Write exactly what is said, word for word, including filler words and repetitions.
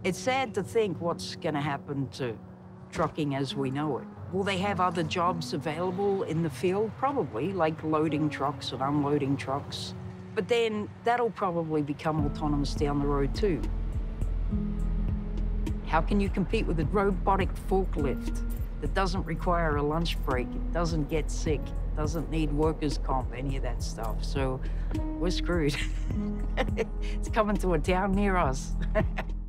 It's sad to think what's going to happen to trucking as we know it. Will they have other jobs available in the field? Probably, like loading trucks and unloading trucks. But then that'll probably become autonomous down the road too. How can you compete with a robotic forklift that doesn't require a lunch break, it doesn't get sick, doesn't need workers' comp, any of that stuff? So we're screwed. It's coming to a town near us.